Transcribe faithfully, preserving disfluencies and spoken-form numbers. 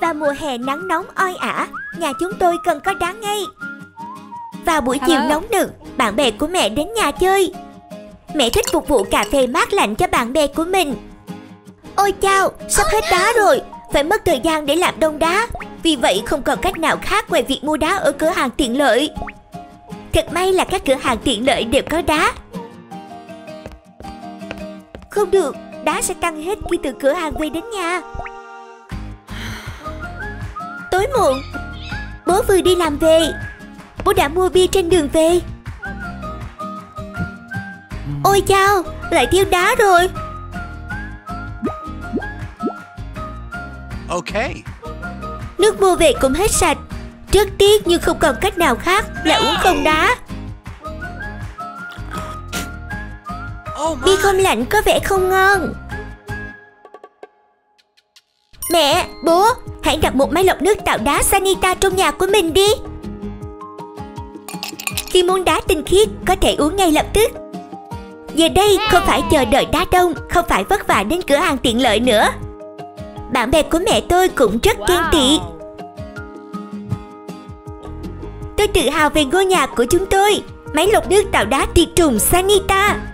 Vào mùa hè nắng nóng oi ả, nhà chúng tôi cần có đá ngay. Vào buổi chiều nóng nực, bạn bè của mẹ đến nhà chơi. Mẹ thích phục vụ cà phê mát lạnh cho bạn bè của mình. Ôi chao, sắp hết đá rồi, phải mất thời gian để làm đông đá. Vì vậy không còn cách nào khác ngoài việc mua đá ở cửa hàng tiện lợi. Thật may là các cửa hàng tiện lợi đều có đá. Không được, đá sẽ tăng hết khi từ cửa hàng về đến nhà. Tối muộn, bố vừa đi làm về. Bố đã mua bia trên đường về. Ôi chao, lại thiếu đá rồi. Ok. Nước mua về cũng hết sạch. Rất tiếc nhưng không còn cách nào khác là uống không đá. Bia không lạnh có vẻ không ngon. Mẹ, bố, hãy đặt một máy lọc nước tạo đá Sanita trong nhà của mình đi. Khi muốn đá tinh khiết có thể uống ngay lập tức. Giờ đây không phải chờ đợi đá đông, không phải vất vả đến cửa hàng tiện lợi nữa. Bạn bè của mẹ tôi cũng rất ghen tị. Tôi tự hào về ngôi nhà của chúng tôi. Máy lọc nước tạo đá tiệt trùng Sanita.